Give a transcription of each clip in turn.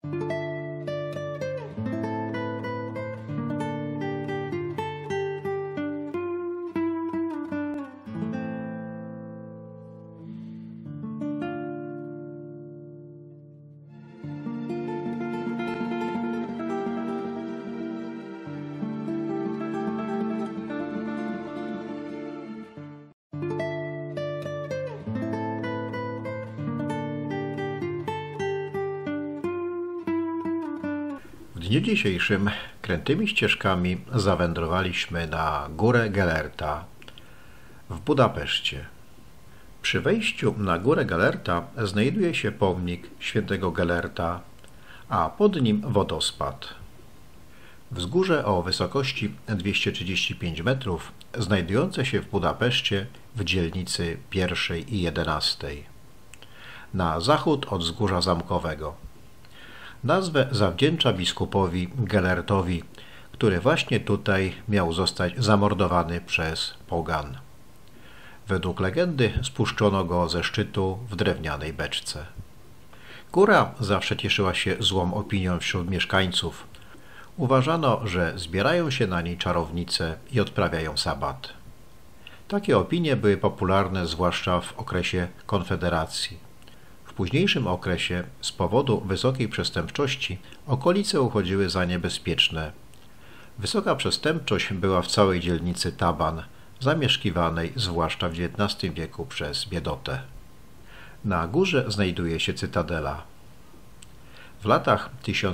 W dniu dzisiejszym krętymi ścieżkami zawędrowaliśmy na Górę Gellerta w Budapeszcie. Przy wejściu na Górę Gellerta znajduje się pomnik świętego Gellerta, a pod nim wodospad. Wzgórze o wysokości 235 metrów, znajdujące się w Budapeszcie w dzielnicy 1 i 11. Na zachód od Wzgórza Zamkowego. Nazwę zawdzięcza biskupowi Gellertowi, który właśnie tutaj miał zostać zamordowany przez pogan. Według legendy spuszczono go ze szczytu w drewnianej beczce. Góra zawsze cieszyła się złą opinią wśród mieszkańców. Uważano, że zbierają się na niej czarownice i odprawiają sabat. Takie opinie były popularne zwłaszcza w okresie Konfederacji. W późniejszym okresie, z powodu wysokiej przestępczości, okolice uchodziły za niebezpieczne. Wysoka przestępczość była w całej dzielnicy Taban, zamieszkiwanej zwłaszcza w XIX wieku przez biedotę. Na górze znajduje się cytadela. W latach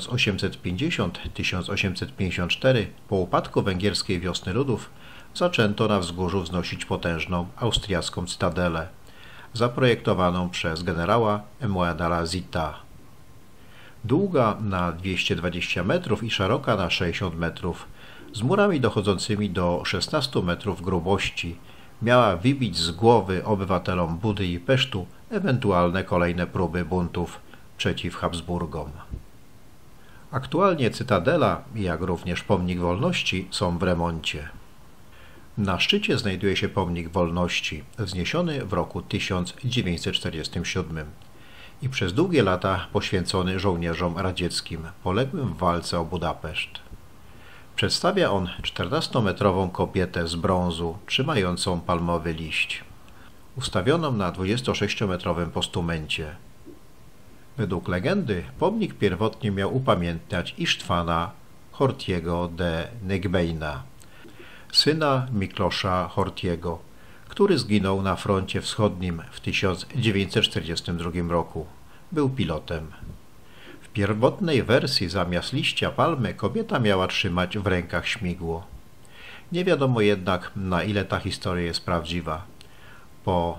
1850-1854, po upadku węgierskiej wiosny ludów, zaczęto na wzgórzu wznosić potężną austriacką cytadelę, zaprojektowaną przez generała Emuadala Zita. Długa na 220 metrów i szeroka na 60 metrów, z murami dochodzącymi do 16 metrów grubości, miała wybić z głowy obywatelom Budy i Pesztu ewentualne kolejne próby buntów przeciw Habsburgom. Aktualnie cytadela, jak również pomnik wolności, są w remoncie. Na szczycie znajduje się pomnik wolności, wzniesiony w roku 1947 i przez długie lata poświęcony żołnierzom radzieckim poległym w walce o Budapeszt. Przedstawia on 14-metrową kobietę z brązu trzymającą palmowy liść, ustawioną na 26-metrowym postumencie. Według legendy pomnik pierwotnie miał upamiętniać Isztwana Horthyego de Negbeina, syna Miklosza Horthyego, który zginął na froncie wschodnim w 1942 roku. Był pilotem. W pierwotnej wersji zamiast liścia palmy kobieta miała trzymać w rękach śmigło. Nie wiadomo jednak, na ile ta historia jest prawdziwa. Po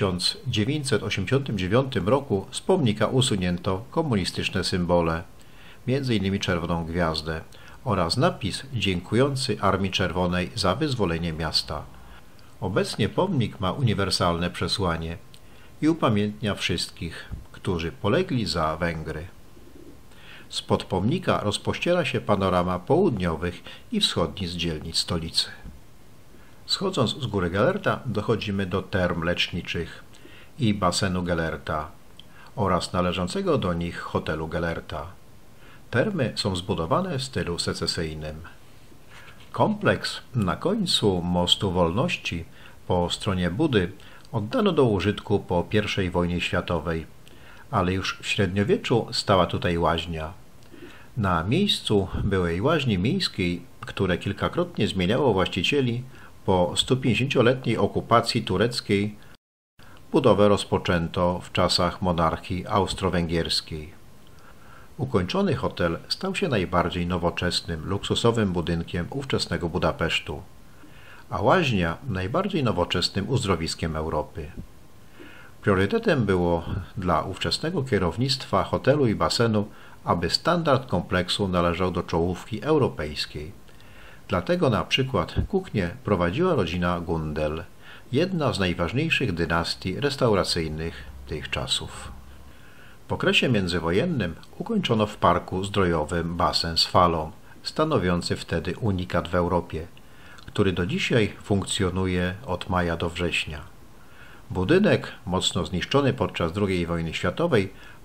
1989 roku z pomnika usunięto komunistyczne symbole, m.in. czerwoną gwiazdę, oraz napis dziękujący Armii Czerwonej za wyzwolenie miasta. Obecnie pomnik ma uniwersalne przesłanie i upamiętnia wszystkich, którzy polegli za Węgry. Spod pomnika rozpościera się panorama południowych i wschodnich dzielnic stolicy. Schodząc z góry Gellerta dochodzimy do term leczniczych i basenu Gellerta oraz należącego do nich hotelu Gellerta. Termy są zbudowane w stylu secesyjnym. Kompleks na końcu Mostu Wolności po stronie Budy oddano do użytku po I wojnie światowej, ale już w średniowieczu stała tutaj łaźnia. Na miejscu byłej łaźni miejskiej, które kilkakrotnie zmieniało właścicieli, po 150-letniej okupacji tureckiej budowę rozpoczęto w czasach monarchii austro-węgierskiej. Ukończony hotel stał się najbardziej nowoczesnym, luksusowym budynkiem ówczesnego Budapesztu, a łaźnia najbardziej nowoczesnym uzdrowiskiem Europy. Priorytetem było dla ówczesnego kierownictwa hotelu i basenu, aby standard kompleksu należał do czołówki europejskiej. Dlatego na przykład kuchnię prowadziła rodzina Gundel, jedna z najważniejszych dynastii restauracyjnych tych czasów. W okresie międzywojennym ukończono w parku zdrojowym basen z falą, stanowiący wtedy unikat w Europie, który do dzisiaj funkcjonuje od maja do września. Budynek, mocno zniszczony podczas II wojny światowej,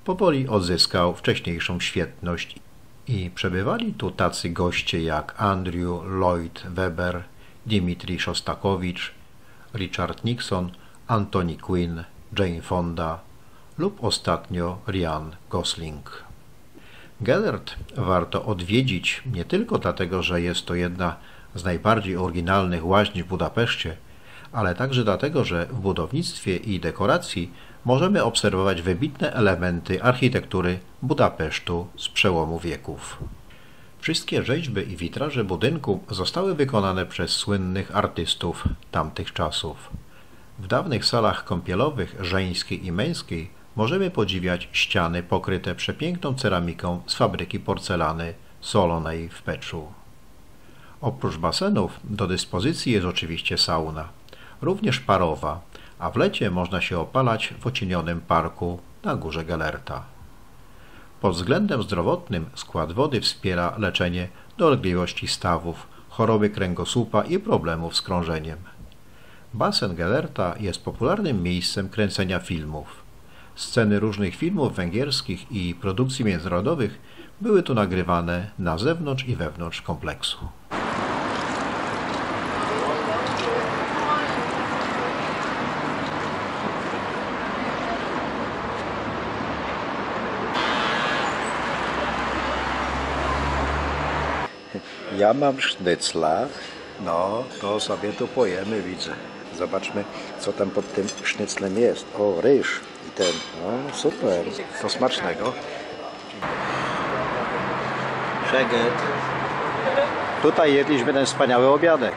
powoli odzyskał wcześniejszą świetność i przebywali tu tacy goście jak Andrew Lloyd Webber, Dmitri Szostakowicz, Richard Nixon, Anthony Quinn, Jane Fonda lub ostatnio Ryan Gosling. Gellert warto odwiedzić nie tylko dlatego, że jest to jedna z najbardziej oryginalnych łaźni w Budapeszcie, ale także dlatego, że w budownictwie i dekoracji możemy obserwować wybitne elementy architektury Budapesztu z przełomu wieków. Wszystkie rzeźby i witraże budynku zostały wykonane przez słynnych artystów tamtych czasów. W dawnych salach kąpielowych żeńskiej i męskiej możemy podziwiać ściany pokryte przepiękną ceramiką z fabryki porcelany solonej w Peczu. Oprócz basenów do dyspozycji jest oczywiście sauna, również parowa, a w lecie można się opalać w ocienionym parku na górze Gellerta. Pod względem zdrowotnym skład wody wspiera leczenie dolegliwości stawów, choroby kręgosłupa i problemów z krążeniem. Basen Gellerta jest popularnym miejscem kręcenia filmów. Sceny różnych filmów węgierskich i produkcji międzynarodowych były tu nagrywane na zewnątrz i wewnątrz kompleksu. Ja mam sznycla, no to sobie tu pojemy, widzę. Zobaczmy, co tam pod tym sznyclem jest. O, ryż i ten, no super, to smacznego. Szeged. Tutaj jedliśmy ten wspaniały obiadek.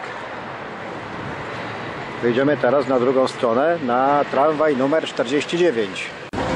Wyjdziemy teraz na drugą stronę, na tramwaj numer 49.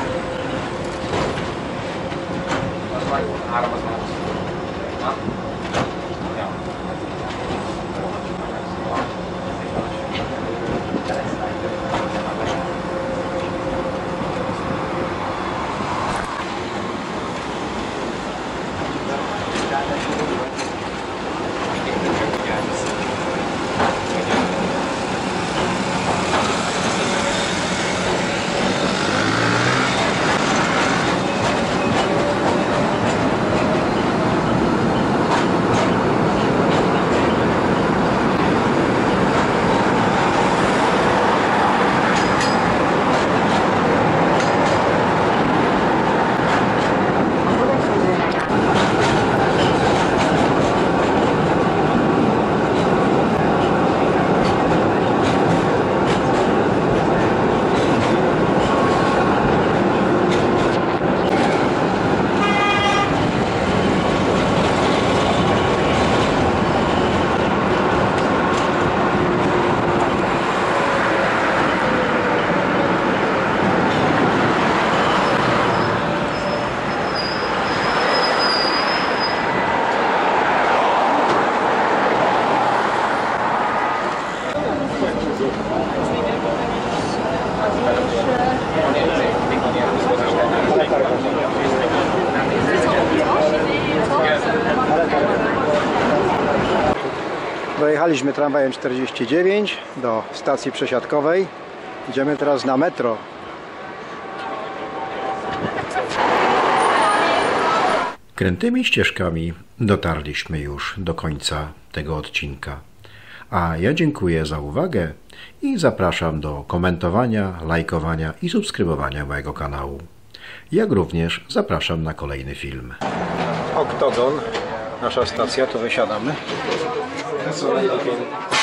Dojechaliśmy tramwajem 49 do stacji przesiadkowej. Idziemy teraz na metro. Krętymi ścieżkami dotarliśmy już do końca tego odcinka. A ja dziękuję za uwagę i zapraszam do komentowania, lajkowania i subskrybowania mojego kanału. Jak również zapraszam na kolejny film. Oktogon, nasza stacja, to wysiadamy.